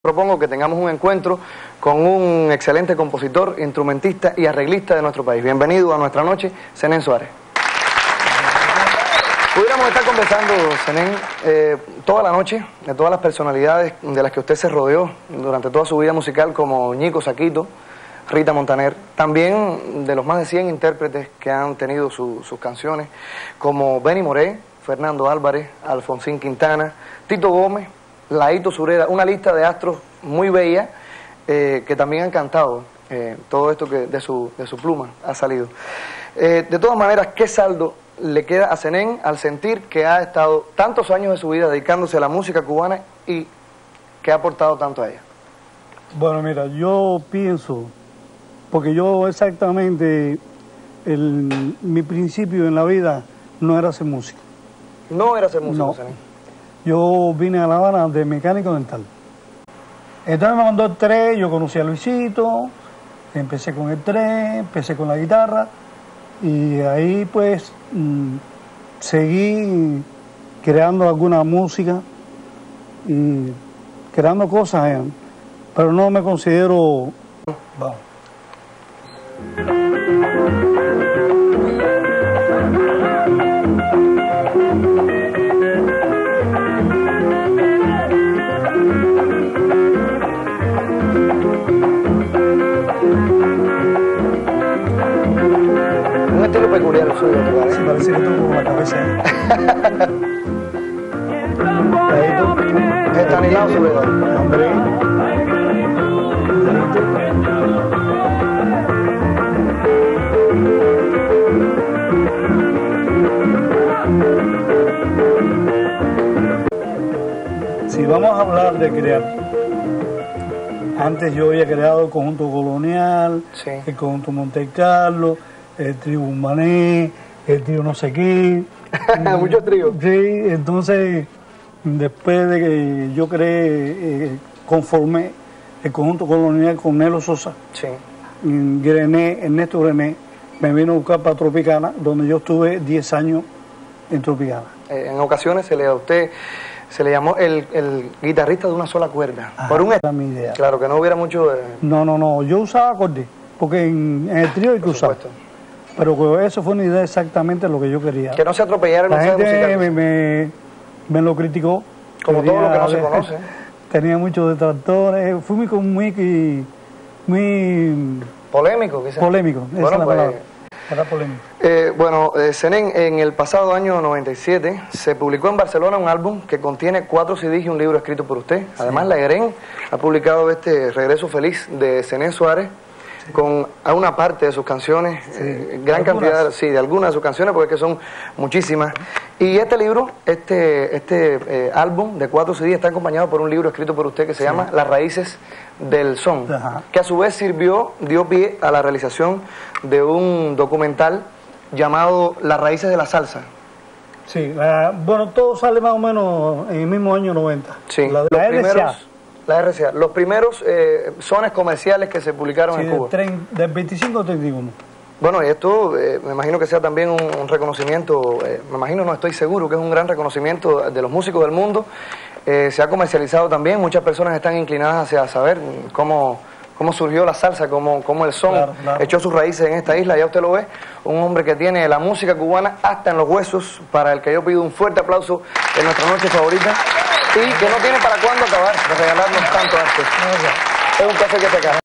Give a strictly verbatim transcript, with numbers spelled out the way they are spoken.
Propongo que tengamos un encuentro con un excelente compositor, instrumentista y arreglista de nuestro país. Bienvenido a nuestra noche, Zenén Suárez. Pudiéramos estar conversando, Zenén, eh, toda la noche, de todas las personalidades de las que usted se rodeó durante toda su vida musical, como Ñico Saquito, Rita Montaner, también de los más de cien intérpretes que han tenido su, sus canciones, como Benny Moré, Fernando Álvarez, Alfonsín Quintana, Tito Gómez, Laito Sureda, una lista de astros muy bella eh, que también han cantado eh, todo esto que de su, de su pluma ha salido. Eh, de todas maneras, ¿qué saldo le queda a Zenén al sentir que ha estado tantos años de su vida dedicándose a la música cubana y que ha aportado tanto a ella? Bueno, mira, yo pienso, porque yo exactamente, el, mi principio en la vida no era hacer música. ¿No era hacer música, no. Zenén? Yo vine a La Habana de mecánico dental. Entonces me mandó el tres, yo conocí a Luisito, empecé con el tres, empecé con la guitarra y ahí pues mmm, seguí creando alguna música y creando cosas, eh, pero no me considero... Vamos. Un estilo peculiar el suyo, ¿te parece? Sí, parece que tengo con la cabeza ahí. Está anilado su vida. Hombre. Si vamos a hablar de crear, antes yo había creado el conjunto colonial, sí, el conjunto Monte Carlo, el trío Mané, el trío no sé qué. Muchos tríos. Sí, entonces, después de que yo creé, eh, conformé el conjunto colonial con Nelo Sosa, sí, Grené, Ernesto Grené, me vino a buscar para Tropicana, donde yo estuve diez años en Tropicana. Eh, en ocasiones se le a usted se le llamó el, el guitarrista de una sola cuerda. Ajá, por un era mi idea. Claro, que no hubiera mucho... Eh... No, no, no, yo usaba acordes, porque en, en el trío hay que usar. Pero que eso fue una idea exactamente lo que yo quería. Que no se atropellara el La gente musical. me, me, me lo criticó. Como Quería, todo lo que no se conoce. Tenía muchos detractores, fui muy, muy, muy polémico, quizás. Polémico, esa bueno, es la pues, palabra. Era polémico. Eh, bueno, eh, Zenén, en el pasado año noventa y siete se publicó en Barcelona un álbum que contiene cuatro C Ds y un libro escrito por usted. Además, sí, la EGREN ha publicado este Regreso Feliz de Zenén Suárez, sí, con a una parte de sus canciones, sí, eh, gran algunas. cantidad, sí, de algunas de sus canciones, porque es que son muchísimas. Y este libro, este, este eh, álbum de cuatro C Ds está acompañado por un libro escrito por usted que se sí. llama Las Raíces del Son, ajá, que a su vez sirvió, dio pie a la realización de un documental llamado Las Raíces de la Salsa. Sí, la, bueno, todo sale más o menos en el mismo año noventa. Sí, la, los la primeros, R C A. La R C A, los primeros eh, sones comerciales que se publicaron sí, en Cuba. Del, del veinticinco al treinta y uno. Bueno, y esto eh, me imagino que sea también un, un reconocimiento, eh, me imagino, no estoy seguro, que es un gran reconocimiento de los músicos del mundo. Eh, se ha comercializado también, muchas personas están inclinadas hacia saber cómo, cómo surgió la salsa, cómo, cómo el son claro, claro. echó sus raíces en esta isla. Ya usted lo ve, un hombre que tiene la música cubana hasta en los huesos, para el que yo pido un fuerte aplauso en nuestra noche favorita, y que no tiene para cuándo acabar de regalarnos tanto arte. Es un café que te cae.